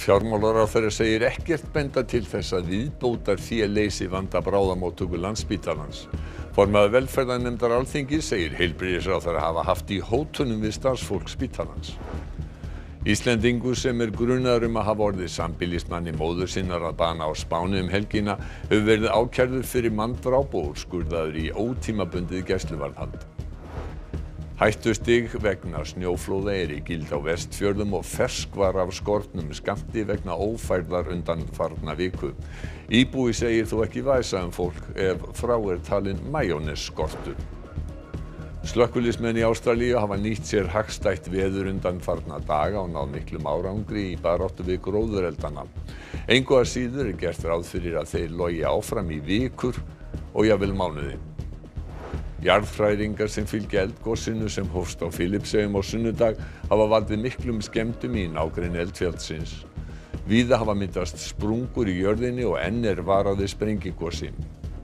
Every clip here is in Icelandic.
Fjármálaráðherra segir ekkert benda til þess að viðbótarfé leysi vanda bráðamóttöku Landspítalans. Formaður velferðarnefndar Alþingis segir heilbrigðisráðherra hafa haft í hótunum við starfsfólk spítalans. Íslendingur sem grunaður að hafa orðið sambýlismanni móður sinnar að bana á Spáni helgina hefur verið ákærður fyrir manndráp og úrskurðaður í ótímabundið gæsluvarðhald. Hættustig vegna snjóflóða í gildi á Vestfjörðum og ferskvar af skornum skammti vegna ófærðar undanfarna viku. Íbúi segir þó ekki væsa fólk ef frá talinn majónes skortur. Slökkviliðsmenn í Ástralíu hafa nýtt sér hagstætt veður undanfarna daga og náð miklum árangri í baráttu við gróðureldana. Engu að síður gert ráð fyrir að þeir logi áfram í vikur og jafnvel mánuði. Jarðhræringar sem fylgja eldgosinu sem hófst á Filippseyjum á sunnudag hafa valdið miklum skemmdum í nágrenni eldfjallsins. Víða hafa myndast sprungur í jörðinni og enn varað við sprengigosi.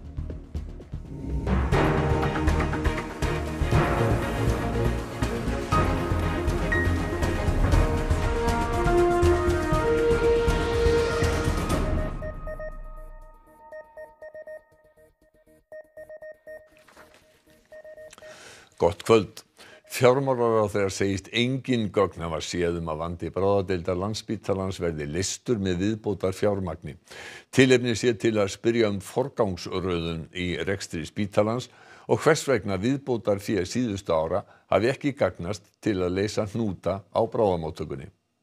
Gott kvöld. Fjármálaráðherra segist engin gögn hafa séð að vandi bráðadeildar Landspítalans verði leystur með viðbótar fjármagni. Tilefni sé til að spyrja forgangsröðun í rekstri spítalans og hvers vegna viðbótarfé síðustu ára hafi ekki gagnast til að leysa hnúta á bráðamóttökunni.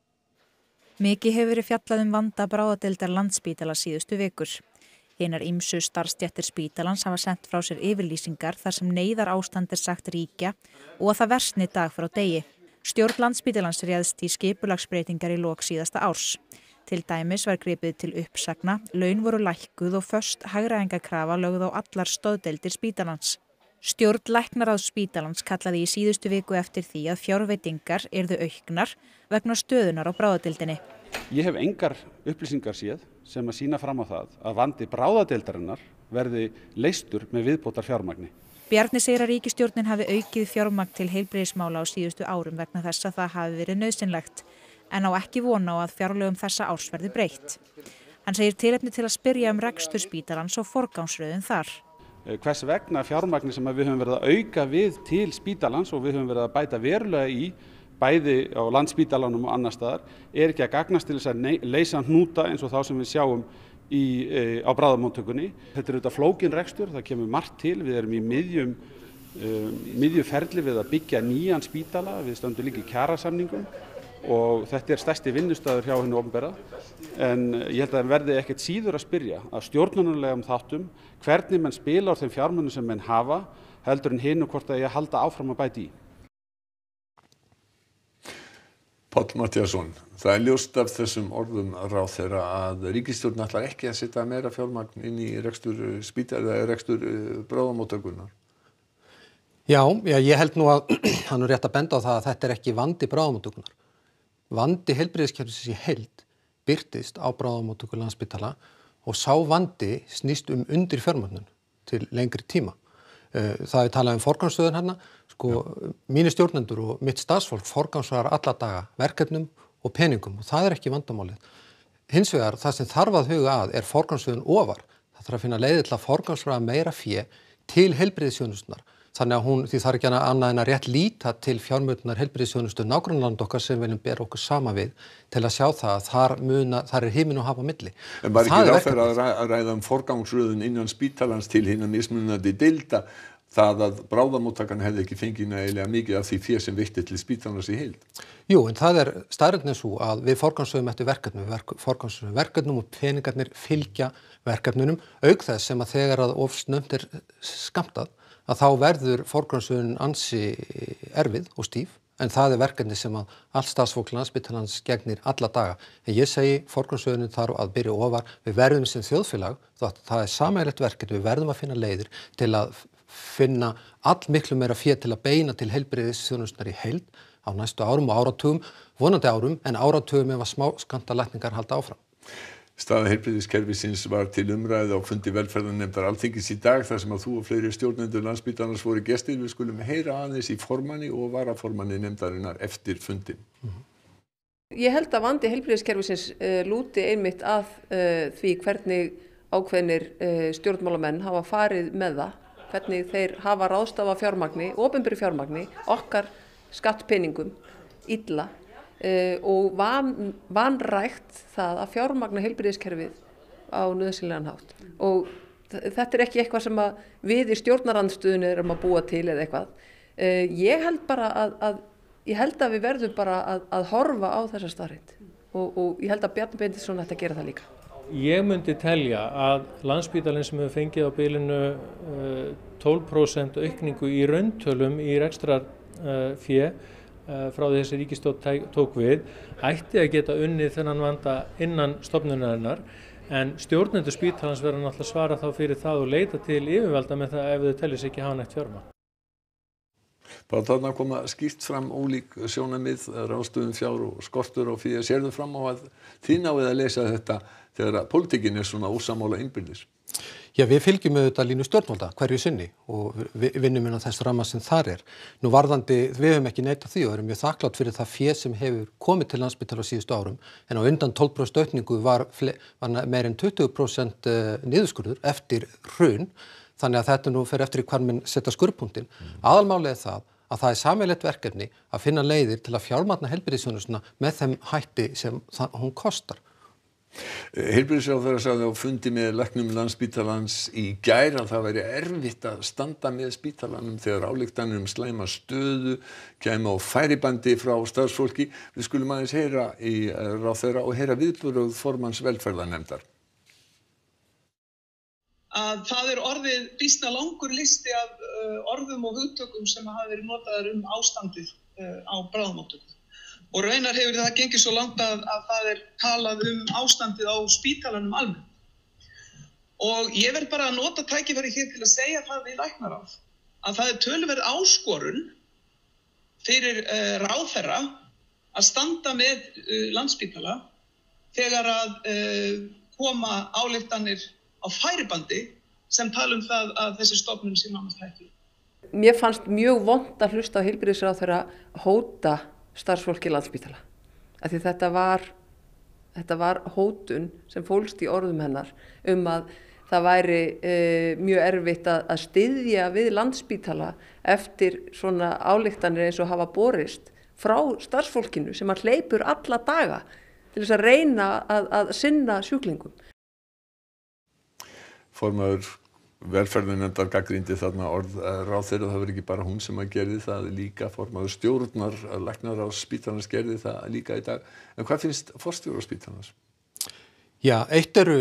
Mikið hefur verið fjallað vanda bráðadeildar Landspítala síðustu vikur. Hinar ýmsu starfsstéttir spítalans hafa sent frá sér yfirlýsingar þar sem neyðarástand sagt ríkja og að það versni dag frá degi. Stjórn Landspítalans réðst í skipulagsbreytingar í lok síðasta árs. Til dæmis var gripið til uppsagna, laun voru lækkuð og föst hagræðingarkrafa lögð á allar stoðdeildir spítalans. Stjórn læknaráðs spítalans kallaði í síðustu viku eftir því að fjárveitingar yrðu auknar vegna stöðunar á bráðadeildinni. Ég hef engar upplýsingar séð sem að sýna fram á það að vandi bráðadeildarinnar verði leystur með viðbótar fjármagni. Bjarni segir að ríkisstjórnin hafi aukið fjármagn til heilbrigðismála á síðustu árum vegna þess að það hafi verið nauðsynlegt, en á ekki von á að fjárlögum þessa árs verði breytt. Hann segir tilefni til að spyrja rekstur spítalans og forgangsröðun þar. Hvers vegna fjármagni sem við höfum verið að auka við til spítalans og við höfum verið að bæta verulega í bæði á Landspítalanum og annar staðar ekki að gagnast til þess að leysa hnúta eins og þá sem við sjáum á bráðamóttökunni. Þetta er auðvitað flókin rekstur, það kemur margt til. Við erum í miðju ferli við að byggja nýjan spítala, við stöndum líka í kjarasamningum og þetta er stærsti vinnustaður hjá hinu opinbera. En ég held að það verði ekkert síður að spyrja að stjórnunarlegum þáttum hvernig menn spila á þeim fjármunum sem menn hafa heldur en hinu hvort að ég halda áfram að bæta í. Páll Matthíasson, það ljóst af þessum orðum ráðherra að ríkisstjórn ætlar ekki að setja meira fjármagn inn í rekstur bráðamóttökunnar. Já, ég held nú að hann rétt að benda á það að þetta er ekki vandi bráðamóttökunnar. Vandi heilbrigðiskerfisins í heild birtist á bráðamóttöku Landspítala og sá vandi snýst undir fjármögnun til lengri tíma. Það er talað forgangsröðun hérna, mínir stjórnendur og mitt starfsfólk forgangsraðar alla daga verkefnum og peningum og það er ekki vandamálið. Hins vegar það sem þarf að huga að er forgangsröðun ofar. Það þarf að finna leiðir til að forgangsraða meira fé til heilbrigðisþjónustunnar. Þannig að því þarf ekki annað en að rétt líta til fjármögnunar heilbrigðisþjónustu nágrannalanda okkar sem viljum bera okkur sama við til að sjá það að þar er himinn og haf á milli. En var ekki ráðherra að ræða forgangsröðun innan spítalans til hinna mismunandi deilda það að bráðamóttakan hefði ekki fengið nægilega mikið af því fé sem veitti til spítalans í heild? Jú, en það er staðreyndin sú að við forgangsröðum eftir verkefnum og peningarnir fylgja verkefnunum auk þess sem að þegar að of snöggt er skammtað að þá verður forgangsröðun ansi erfið og stíf, en það er verkefni sem að allt starfsfólk Landspítalans gegnir alla daga. En ég segi forgangsröðunin þarf að byrja ofar, við verðum sem þjóðfélag, það er sameiginlegt verkefni, við verðum að finna leiðir til að finna miklu meira fé til að beina til heilbrigðisþjónustunnar í heild á næstu árum og áratugum, vonandi árum, en áratugum ef að smáskammtalækningar halda áfram. Staða heilbrigðiskerfisins var til umræðu á fundi velferðarnefndar Alþingis í dag þar sem að þú og fleiri stjórnendur Landspítalans voru gestir. Við skulum heyra aðeins í formanni og varaformanni nefndarinnar eftir fundinn. Ég held að vandi heilbrigðiskerfisins lúti einmitt að því hvernig ákveðnir stjórnmálamenn hafa farið með það, hvernig þeir hafa ráðstafað fjármagni, opinberu fjármagni, okkar skattpeningum illa og vanrækt það að fjármagna heilbrigðiskerfið á nauðsynlegan hátt. Og þetta ekki eitthvað sem við í stjórnarandstöðunni erum að búa til eða eitthvað. Ég held bara að við verðum bara að horfa á þessa staðreynd og ég held að Bjarni Benediktsson ætti að gera það líka. Ég myndi telja að Landspítalinn sem hefur fengið á bilinu 12% aukningu í rauntölum í rekstrarfé frá því þessi ríkisstjórn tók við, ætti að geta unnið þennan vanda innan stofnunarinnar, en stjórnendur spítalans verða náttúrulega að svara þá fyrir það og leita til yfirvalda með það ef þau telja sig ekki hafa nægt fjármagn. Bara þarna koma skýrt fram ólík sjónarmið, ráðstöfun fjár og skortur á fé. Sérðu fram á að þið náið að leysa þetta þegar að pólitíkin svona ósammála innbyrðis? Já, við fylgjum auðvitað línu stjórnvalda hverju sinni og við vinnum innan þess ramma sem þar er. Nú varðandi, við höfum ekki neitað því og erum mjög þakklátt fyrir það fé sem hefur komið til Landspítala á síðustu árum, en á undan 12% aukningu var meir en 20% niðurskurður eftir hrun, þannig að þetta nú fer eftir í hvar menn setja skurðpunktinn. Aðalmálið er það að það er sameiginlegt verkefni að finna leiðir til að fjármagna heilbrigðisþjónustuna með þeim hætti sem hún kostar. Heilbrigðisráðherra sagði á fundi með læknum Landspítalans í gær að það væri erfitt að standa með spítalanum þegar ályktanir slæma stöðu kæmu á færibandi frá starfsfólki. Við skulum aðeins heyra í ráðherra og heyra viðbrögð formanns velferðarnefndar. Að það orðið býsna langur listi af orðum og hugtökum sem hafa verið notaðar ástandið á bráðamóttöku. Og raunar hefur það gengið svo langt að það talað ástandið á spítalanum almennt. Og ég verð bara að nota tækifæri hér til að segja það við læknaráð, að það töluverð áskorun fyrir ráðherra að standa með Landspítala þegar að koma ályktanir á færibandi sem tala það að þessi stofnun sé nánast hættuleg. Mér fannst mjög vont að hlusta á heilbrigðisráðherra hóta starfsfólki Landspítala. Af því þetta var hótun sem fólst í orðum hennar að það væri mjög erfitt að styðja við Landspítala eftir svona ályktanir eins og hafa borist frá starfsfólkinu sem hleypur alla daga til þess að reyna að sinna sjúklingum. Formaður velferðarnefndar gagnrýndi þarna orð ráðherra, það var ekki bara hún sem gerði það líka, formaður stjórnar læknaráðs spítalans gerði það líka í dag. En hvað finnst forstjóra spítalans? Já, eitt eru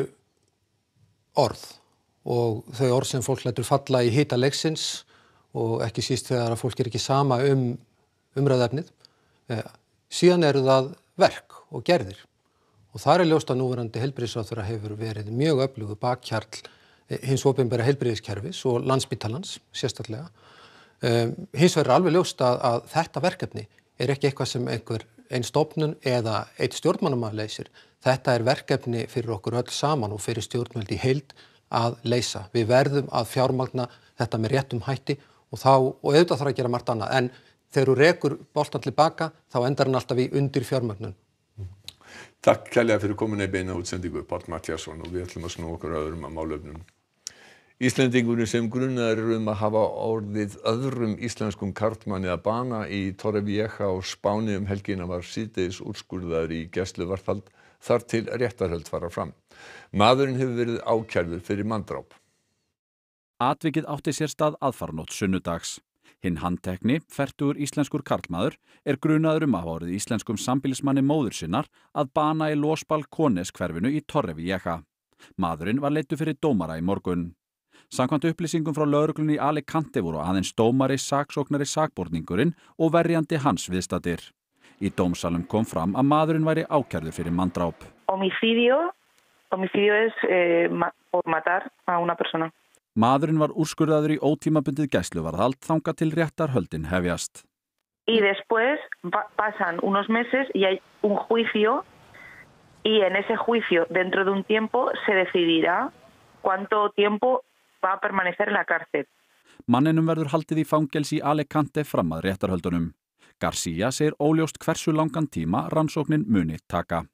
orð og þau orð sem fólk lætur falla í hita leiksins og ekki síst þegar að fólk ekki sama umræðefnið. Síðan eru það verk og gerðir og þar er ljóst að núverandi heilbrigðisráðherra hefur verið mjög öflugur bakhjarl hins opinbera heilbrigðiskerfis og Landspítalans sérstaklega. Hins vegar er alveg ljóst að þetta verkefni er ekki eitthvað sem ein stofnun eða einn stjórnmálamaður leysir. Þetta er verkefni fyrir okkur öll saman og fyrir stjórnvöld í heild að leysa. Við verðum að fjármagna þetta með réttum hætti og auðvitað þarf að gera margt annað. En þegar þú rekur boltan til baka þá endar hann alltaf í undir fjármögnun. Takk kærlega fyrir komuna í beina útsendingu, Páll Matthíasson, og við ætlum að snúa okkur öðrum að málefnum. Íslendingurinn sem grunaður að hafa orðið öðrum íslenskum karlmanni að bana í Torrevieja á Spáni helgina var síðdegis úrskurðaður í gæsluvarðhald þar til réttarhöld fara fram. Maðurinn hefur verið ákærður fyrir manndráp. Atvikið átti sér stað aðfaranótt sunnudags. Hinn handtekni, fertugur íslenskur karlmaður, grunaður að hafa orðið íslenskum sambýlismanni móður sinnar að bana í Los Balcones hverfinu í Torrevieja. Maðurinn var leiddur fyrir dómara í morgun. Samkvæmt upplýsingum frá lögreglunni í Alicante voru aðeins dómari, saksóknari, sakborningurinn og verjandi hans viðstaddir. Í dómsalum kom fram að maðurinn væri ákærður fyrir manndráp. Homicidio es por matar a una persona. Maðurinn var úrskurðaður í ótímabundið gæsluvarðhald þangað til réttarhöldin hefjast. Y después pasan unos meses y hay un juicio y en ese juicio dentro de un tiempo se decidirá cuánto tiempo va a permanecer en la cárcel. Manninum verður haldið í fangelsi í Alicante fram að réttarhöldunum. Garcia segir óljóst hversu langan tíma rannsóknin muni taka.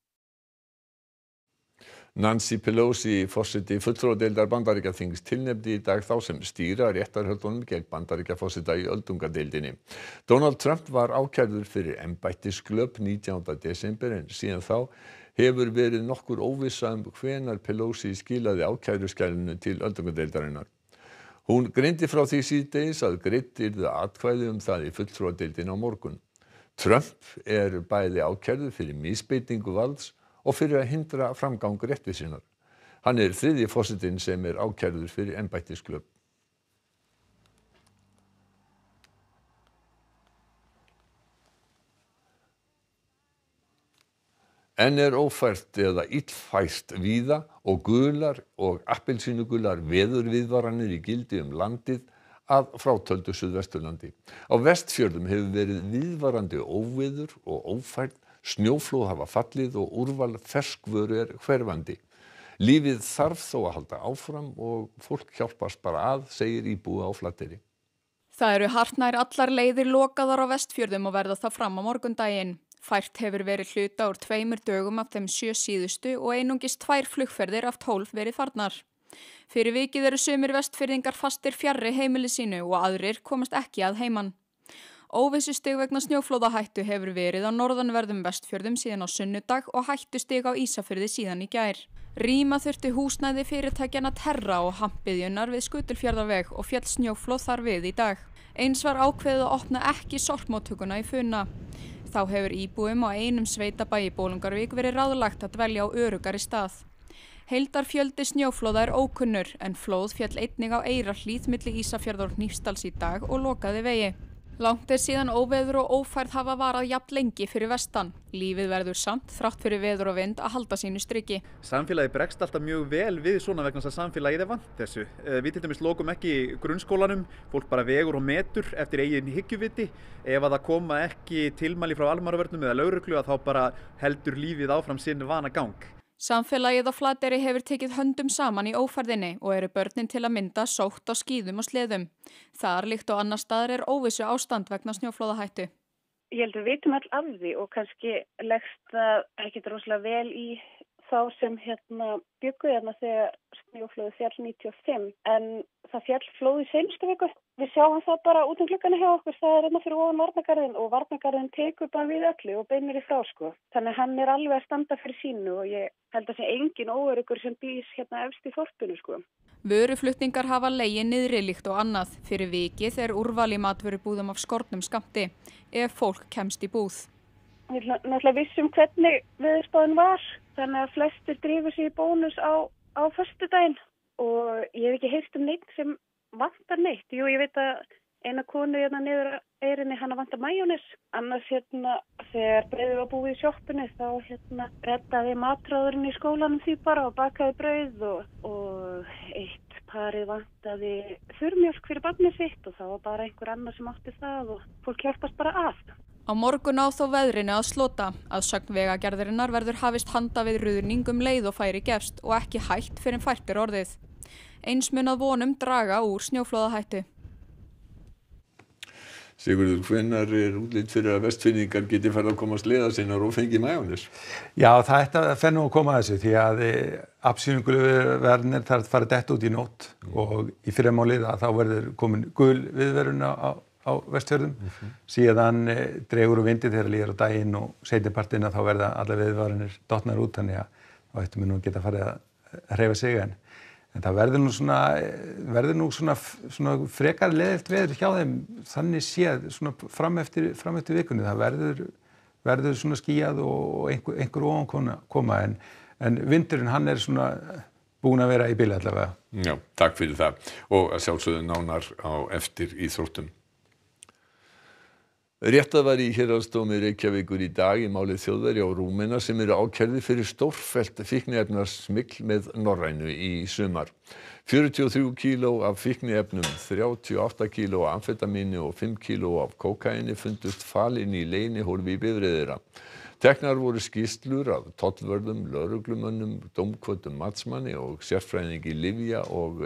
Nancy Pelosi, forseti fulltrúadeildar Bandaríkjaþings, tilnefndi í dag þá sem stýra réttarhöldunum gegn Bandaríkjaforseta í öldungadeildinni. Donald Trump var ákærður fyrir embættisglöp 19. desember en síðan þá hefur verið nokkur óvissa hvenær Pelosi skilaði ákæruskælinu til öldungadeildarinnar. Hún greindi frá því síðdegis að greidd yrði atkvæði það í fulltrúadeildinni á morgun. Trump bæði ákærður fyrir misbeitingu valds og fyrir að hindra framgang réttvísinnar. Hann þriðji forsetinn sem ákærður fyrir embættisglöp. Enn ófært eða illfært víða og gular og appelsínugular veðurviðvaranir í gildi landið að frátöldu Suðvesturlandi. Á Vestfjörðum hefur verið viðvarandi óveður og ófærð. Snjóflóð hafa fallið og úrval ferskvöru hverfandi. Lífið þarf þó að halda áfram og fólk hjálpast bara segir íbúi á Flateyri. Það eru hartnær allar leiðir lokaðar á Vestfjörðum og verða það fram á morgundaginn. Fært hefur verið hluta úr 2 dögum af þeim 7 síðustu og einungis 2 flugferðir af 12 verið farnar. Fyrir vikið eru sumir Vestfirðingar fastir fjarri heimili sínu og aðrir komast ekki að heiman. Óvissustig vegna snjóflóðahættu hefur verið á norðanverðum Vestfjörðum síðan á sunnudag og hættustig á Ísafirði síðan í gær. Rýma þurfti húsnæði fyrirtækjanna Terra og Hampiðjunnar við Skutulfjarðarveg og féll snjóflóð þar við í dag. Eins var ákveðið að opna ekki sorpmóttökuna í Funna. Þá hefur íbúum á einum sveitabæ í Bolungarvík verið ráðlagt að dvelja á öruggari stað. Heildarfjöldi snjóflóða ókunnur en flóð féll einnig á Eyrarhlíð milli Ísafjarðar og Hnífsdals í dag og lokaði vegi. Langt síðan óveður og ófærð hafa varað jafn lengi fyrir vestan. Lífið verður samt þrátt fyrir veður og vind að halda sínu striki. Samfélagið bregst alltaf mjög vel við svona vegna þess að samfélagið vant þessu. Við til dæmis lokum ekki grunnskólanum, fólk bara vegur og metur eftir eigin hyggjuviti. Ef að það koma ekki tilmæli frá almannavörnum eða lögreglu þá bara heldur lífið áfram sinn vanagang. Samfélagið á Flateyri hefur tekið höndum saman í ófærðinni og eru börnin til að mynda sótt á skíðum og sleðum. Þar líkt og annar staðar óvissu ástand vegna snjóflóðahættu. Ég held við vitum all af því og kannski leggst það ekkert rosalega vel í þá sem bjuggu þegar snjóflóðið fjall 95 en það fjall flóð í seinustu viku. Við sjáum það bara út gluggana hjá okkur, það fyrir ofan varnargarðinn og varnargarðinn tekur bara við öllu og beinir í frá Þannig hann alveg að standa fyrir sínu og ég held að sé engin óöruggur sem býs efst í þorpinu Vöruflutningar hafa legið niðri líkt og annað. Fyrir vikið úrval í matvörubúðum af skornum skammti ef fólk kemst í búð. Ég náttúrulega vissum hvernig veðurspáin var, þannig að flestir drífur sig í bónus á föstudaginn og ég hef ekki heyrt neitt sem vantar neitt. Jú, ég veit að eina konu niður eyrinni hana vantar majónes. Annars þegar brauðið var búið í sjoppunni þá reddaði matráðurinn í skólanum því bara og bakaði brauð og eitt parið vantaði þurrmjólk fyrir barnið sitt og það var bara einhver annar sem átti það og fólk hjálpast bara að. Á morgun á þó veðrinu að slota. Að sögn Vegagerðarinnar verður hafist handa við ruðning leið og færi gefst og ekki hætt fyrr en fært orðið. Eins mun að vonum draga úr snjóflóðahættu. Sigurður, hvenær útlit fyrir að Vestfirðingar geti farið að koma sleða sinnar og fengi majónes? Já, það fer nú að koma að þessu því að appelsínugularnir þarf að fara dett út í nótt og í fyrramálið þá verður komin gul viðvörun á Vestfjörðum. Síðan dregur úr vindi þegar líður á daginn og seinnipartinn þá verða allar viðvaranir dottnar út þannig að þá ættum við nú geta farið að hreyfa sig en það verður nú svona frekar leiðilt veður hjá þeim þannig séð svona fram eftir vikunni. Það verður svona skýjað og einhver ofankoma en vindurinn hann svona búinn að vera í bili allavega. Já, takk fyrir það og að sjálfsögðu nánar á eftir íþróttum. Réttað var í héraðsdómi Reykjavíkur í dag í máli Þjóðverja og Rúmena sem eru ákærðir fyrir stórfellt fíkniefnasmygl með Norrænu í sumar. 43 kíló af fíkniefnum, 38 kíló af amfetamíni og 5 kíló af kókaíni fundust falin í leynihólfi í bifreið þeirra. Teknar voru skýrslur af tollvörðum, lögreglumönnum, dómkvöddum matsmanni og sérfræðingi lyfja og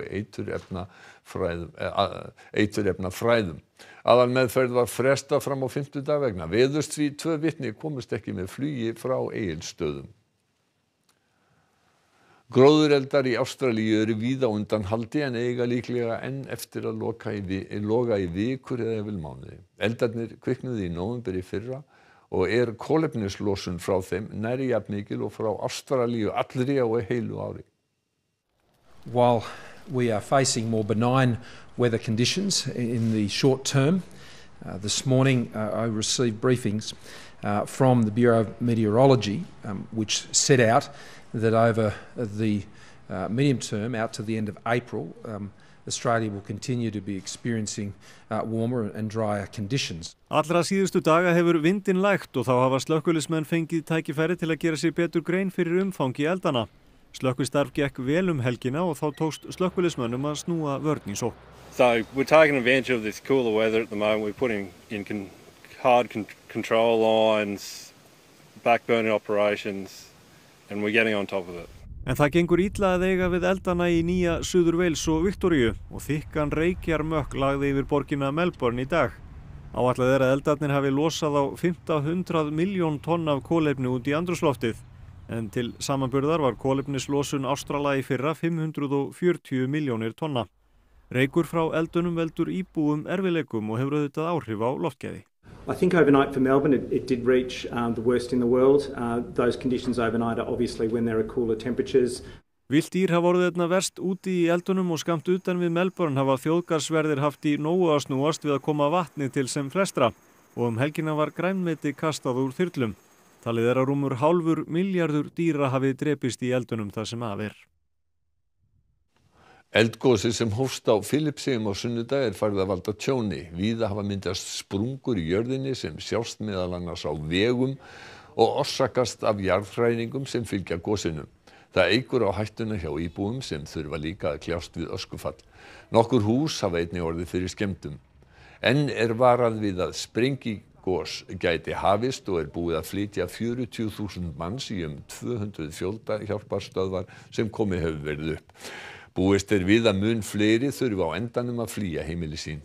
eiturefnafræðum. Aðalmeðferð var frestað fram á fimmtudag vegna veðurs því 2 vitni komust ekki með flugi frá Egilsstöðum. Gróðureldar í Ástralíu eru víða undan haldi en eiga líklega enn eftir að loga í vikur eða jafnvel mánuði. Eldarnir kviknuðu í nóvember í fyrra og kolefnislosun frá þeim nærri jafn mikil og frá Ástralíu allri á heilu ári. While we are facing more benign weather conditions in the short term, this morning I received briefings from the Bureau of Meteorology, which set out that over the medium term, out to the end of April, Australia will continue to be experiencing warmer and drier conditions. Allra síðustu daga hefur vindinn lægt og þá hafa slökkviliðsmenn fengið tækifæri til að gera sér betur grein fyrir umfangi eldana. Slökkvistarf gekk vel helgina og þá tókst slökkviliðsmönnum að snúa vörn í sókn. So we're taking advantage of this cooler weather at the moment. We're putting in hard control lines, backburning operations, and we're getting on top of it. En það gengur illa að eiga við eldana í nýja Suður Wales og Viktoríu og þykkan reykjarmökk lagði yfir borgina Melbourne í dag. Áætlað að eldarnir hafi losað á 1.500 milljón tonn af kolefni út í andrúmsloftið. En til samanburðar var kolefnislosun Ástrala í fyrra 540 milljónir tonna. Reykur frá eldunum veldur íbúum erfiðleikum og hefur auðvitað áhrif á loftgæði. I think overnight for Melbourne it did reach the worst in the world. Those conditions overnight are obviously when there are cooler temperatures. Vilt dýr hafa orðið einna verst úti í eldunum og skammt utan við Melbourne hafa þjóðgarðsverðir haft í nógu að snúast við að koma vatni til sem flestra og helgina var grænmeti kastað úr þyrlum. Talið að rúmur hálfur milljarður dýra hafi drepist í eldunum þar sem af Eldgosið sem hófst á Filippseyjum á sunnudag farið að valda tjóni. Víða hafa myndast sprungur í jörðinni sem sjást meðal annars á vegum og orsakast af jarðhræringum sem fylgja gosinu. Það eykur á hættuna hjá íbúum sem þurfa líka að kljást við öskufall. Nokkur hús hafa einnig orðið fyrir skemmdum. Enn varað við að sprengigos gæti hafist og búið að flytja 40.000 manns í 200 fjöldahrjálparstöðvar sem komið hefur verið upp. Búist við að mun fleiri þurfa á endanum að flýja heimili sín.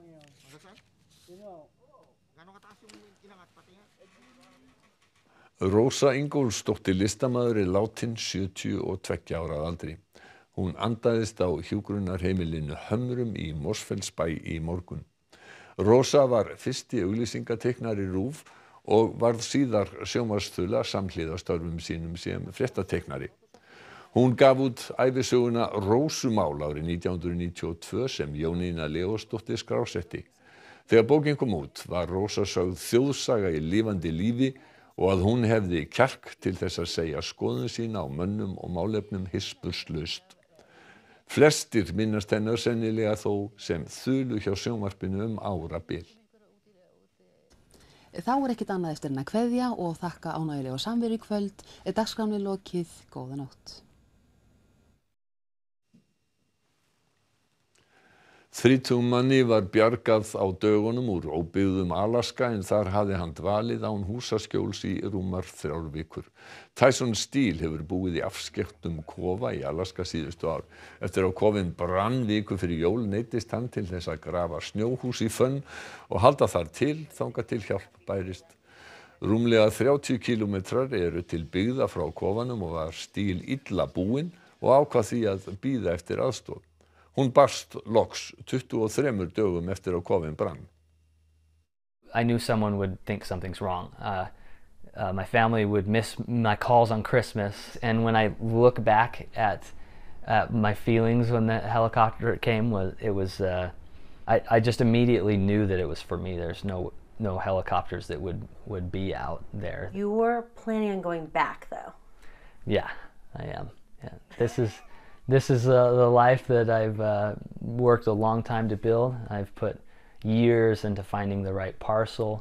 Rósa Ingólfsdóttir listamaður látin 72 ára að aldri. Hún andaðist á hjúkrunarheimilinu Hömrum í Mosfellsbæ í morgun. Rósa var fyrsti auglýsingateiknari RÚV og varð síðar sjónvarpsþula samhliða störfum sínum sem fréttateiknari. Hún gaf út ævisöguna Rósumál árið 1992 sem Jónína Leósdóttir skrásetti. Þegar bókin kom út var Rósa sögð þjóðsaga í lifandi lífi og að hún hefði kjark til þess að segja skoðun sína á mönnum og málefnum hispurslaust. Flestir minnast hennar sennilega þó sem þulu hjá sjónvarpinu árabil. Þá ekkert annað eftir en að kveðja og þakka ánægjulega samveru í kvöld. Dagskránni lokið, góða nótt. 30 manni var bjargað á dögunum úr óbyggðum Alaska en þar hafði hann dvalið án húsaskjóls í rúmar 3 vikur. Tyson Steele hefur búið í afskekktum kofa í Alaska síðustu ár. Eftir að kofinn brann viku fyrir jól neyddist hann til þess að grafa snjóhús í fönn og halda þar til þangað til hjálp bærist. Rúmlega 30 kílómetrar eru til byggða frá kofanum og var Steele illa búinn og ákvað því að bíða eftir aðstoð. Hún barst loks 23 dögum eftir að kofinn brann. I knew someone would think something's wrong. My family would miss my calls on Christmas, and when I look back at my feelings when the helicopter came, I just immediately knew that it was for me. There's no helicopters that would be out there. You were planning on going back, though. Yeah, I am. Yeah. This is the life that I've worked a long time to build. I've put years into finding the right parcel.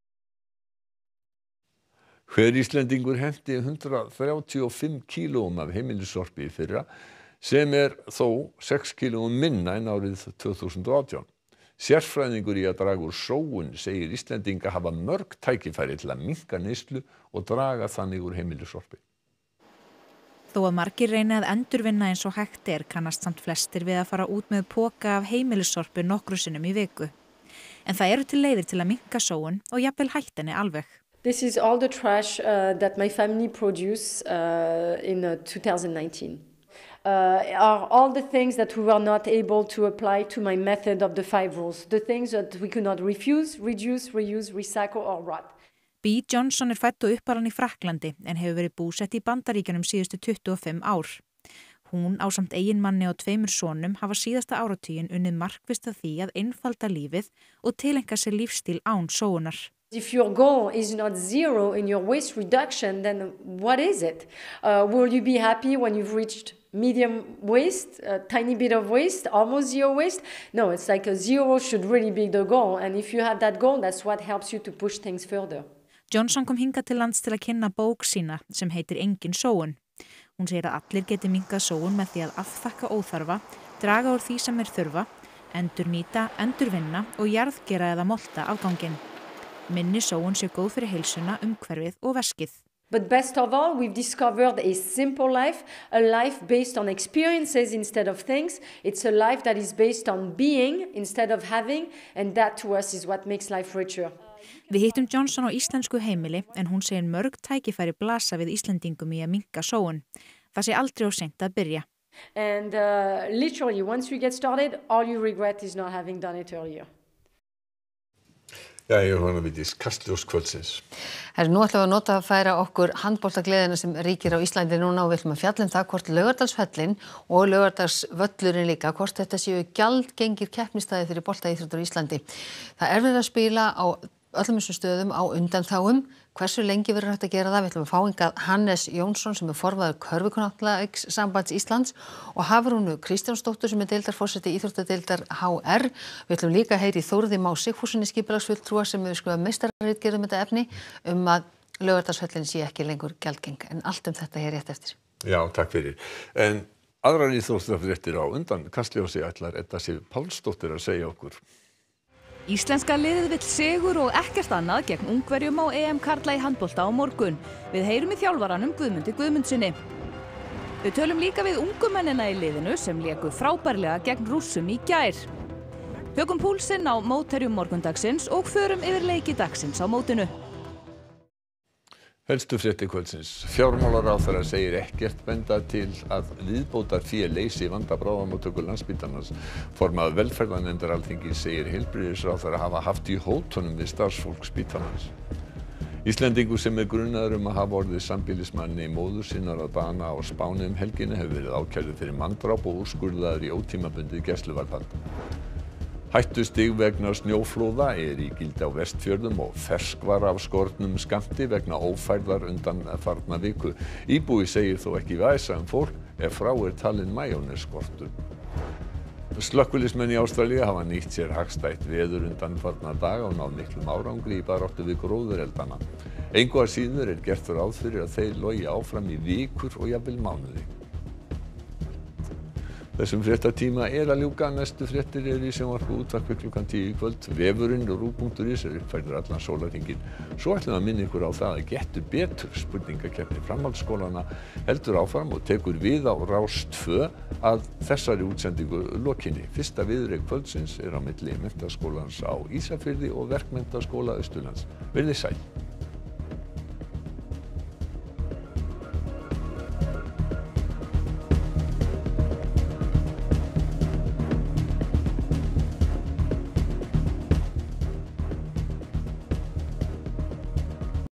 Hver Íslendingur henti 135 kílóum af heimilissorpi í fyrra sem þó 6 kílóum minna en árið 2018. Sérfræðingur í að draga úr sóun segir Íslendinga hafa mörg tækifæri til að minnka neyslu og draga þannig úr heimilissorpi. Þó að margir reyni að endurvinna eins og hægt kannast samt flestir við að fara út með poka af heimilissorpi nokkru sinnum í viku. En það eru til leiðir til að minnka sóun og jafnvel hætta henni alveg. This is all the trash that my family produced in 2019. Are all the things that we were not able to apply to my method of the 5 rules. The things that we could not refuse, reduce, reuse, recycle or rot. Bee Johnson fædd og uppalin í Frakklandi en hefur verið búsett í Bandaríkjunum síðustu 25 ár. Hún ásamt eiginmanni og 2 sonum hafa síðasta áratuginn unnið markvisst að því að einfalda lífið og tileinka sér lífstíl án sóunar. If your goal is not 0 in your waste reduction, then what is it? Will you be happy when you've reached medium waste, a tiny bit of waste, almost 0 waste? No, it's like a 0 should really be the goal. And if you have that goal, that's what helps you to push things further. Johnson kom hingað til lands til að kynna bók sína sem heitir Engin sóun. Hún segir að allir geti minnkað sóun með því að afþakka óþarfa, draga úr því sem þurfa, endurnýta, endurvinna og jarðgera eða molta afganginn. Minni sóun sé góð fyrir heilsuna, umhverfið og veskið. But best of all, we've discovered a simple life, a life based on experiences instead of things. It's a life that is based on being instead of having, and that to us is what makes life richer. Við hittum Johnson á íslensku heimili en hún segir mörg tækifæri blasa við Íslendingum í að minnka sóun. Það sé aldrei of seint að byrja. And literally, once you get started, all you regret is not having done it earlier. Já, ég vona við Kastljós kvöldsins. Nú ætlum við að nota að færa okkur handboltagleðina sem ríkir á Íslandi núna og við ætlum að fjalla það hvort Laugardalshöllin og Laugardalsvöllurinn líka, hvort þetta séu gjaldgengir keppnisstaðir fyrir boltaíþróttir á Íslandi. Það er verið að spila á öllum þessum stöðum á undanþágum. Hversu lengi verður hægt að gera það? Við ætlum að fá hingað Hannes Jónsson sem formaður Körfuknattleikssambands Íslands og Hafrúnu Kristjánsdóttur sem deildarforseti íþróttadeildar HR. Við ætlum líka að heyra í Þórði Má Sigfússyni skipulagsfulltrúa sem hefur skrifað meistararitgerð um þetta efni að Laugardalshöllin sé ekki lengur gjaldgeng. En allt þetta hér rétt eftir. Já, takk fyrir. En aðrar íþróttafréttir á undan Kastljósi ætlar Edda Sif Pálsdóttir að segja okkur. Íslenska liðið vill sigur og ekkert annað gegn Ungverjum á EM karla í handbolta á morgun. Við heyrum í þjálfaranum Guðmundi Guðmundsssyni. Við tölum líka við ungumennina í liðinu sem léku frábærlega gegn Rússum í gær. Tökum púlsinn á mótherjum morgundagsins og förum yfir leiki dagsins á mótinu. Helstu fréttir kvöldsins. Fjármálaráðherra segir ekkert benda til að viðbótarfé leysi vanda bráðamóttöku Landspítalans. Formaður velferðarnefndar Alþingis segir heilbrigðisráðherra hafa haft í hótunum við starfsfólk spítalans. Íslendingur sem grunaður að hafa orðið sambýlismanni móður sinnar að bana á Spáni helgina hefur verið ákærður fyrir manndráp og úrskurðaður í ótímabundið gæsluvarðhald. Hættustig vegna snjóflóða í gildi á Vestfjörðum og ferskvara af skornum skammti vegna ófærðar undanfarna viku. Íbúi segir þó ekki væsa fólk ef frá talinn majónesskortur. Slökkviliðsmenn í Ástralíu hafa nýtt sér hagstætt veður undanfarna daga og náð miklum árangri í baráttu við gróðureldana. Engu að síður gert ráð fyrir að þeir logi áfram í vikur og jafnvel mánuði. Þessum fréttatíma að ljúka. Næstu fréttir í sjónvarpi og útvarpi klukkan 10 í kvöld. Vefurinn og ruv.is uppfærður allan sólarhringinn. Svo ætlum við að minna ykkur á það að Gettu betur spurningakeppni framhaldsskólanna heldur áfram og tekur við á Rás 2 að þessari útsendingu lokinni. Fyrsta viðureign kvöldsins á milli Menntaskólans á Ísafirði og Verkmenntaskóla Austurlands. Verið sæl.